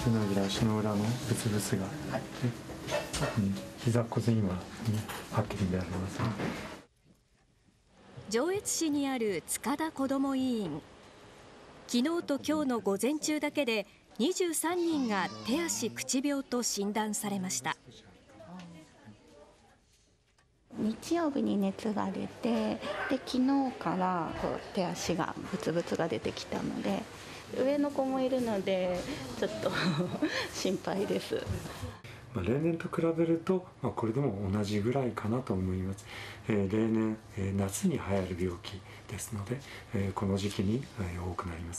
手のひら、足の裏のブツブツが、特に膝小髄ははっきりであります。 上越市にある塚田こども医院。昨日と今日の午前中だけで23人が手足口病と診断されました。 日曜日に熱が出て、で昨日から手足がブツブツが出てきたので、上の子もいるのでちょっと心配です。 例年と比べると、これでも同じぐらいかなと思います。例年、夏に流行る病気ですので、この時期に多くなります。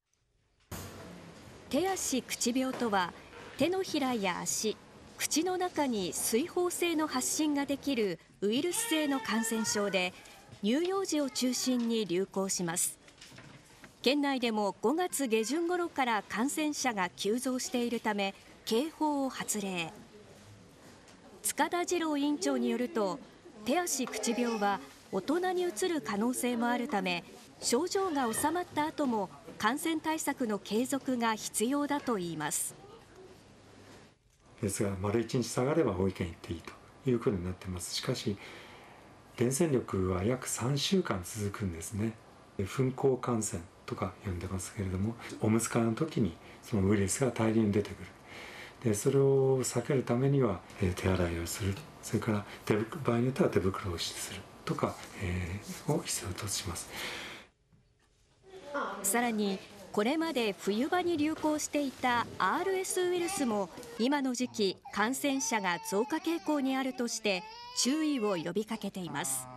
手足口病とは、手のひらや足、口の中に水疱性の発疹ができるウイルス性の感染症で、乳幼児を中心に流行します。県内でも5月下旬頃から感染者が急増しているため、警報を発令。塚田次郎院長によると、手足口病は大人にうつる可能性もあるため、症状が治まった後も感染対策の継続が必要だといいます。 ですが、丸1日下がれば保育園行っていいということになっています。しかし、伝染力は約3週間続くんですね。噴光感染とか呼んでますけれども、おむつ替えの時にそのウイルスが大量に出てくる。でそれを避けるためには、手洗いをする、それから場合によっては手袋をするとか、を必要とします。 さらに、これまで冬場に流行していた RS ウイルスも今の時期感染者が増加傾向にあるとして注意を呼びかけています。